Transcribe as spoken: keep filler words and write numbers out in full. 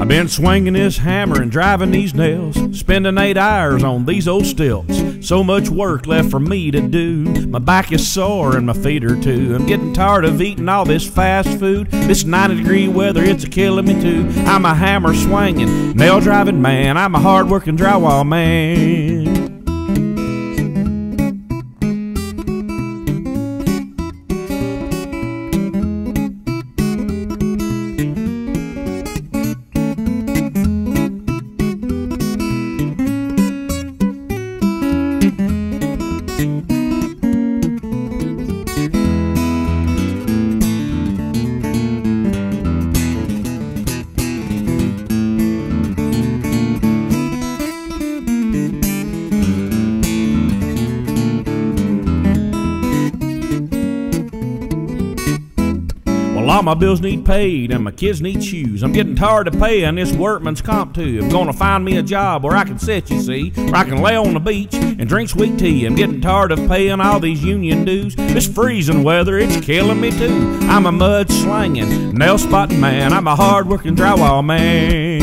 been swinging this hammer and driving these nails, spending eight hours on these old stilts. So much work left for me to do. My back is sore and my feet are too. I'm getting tired of eating all this fast food. This ninety degree weather, it's a killing me too. I'm a hammer swinging, nail driving man. I'm a hard working drywall man. All my bills need paid and my kids need shoes. I'm getting tired of paying this workman's comp too. I'm gonna find me a job where I can sit, you see, where I can lay on the beach and drink sweet tea. I'm getting tired of paying all these union dues. This freezing weather, it's killing me too. I'm a mud slinging, nail spotting man. I'm a hard working drywall man.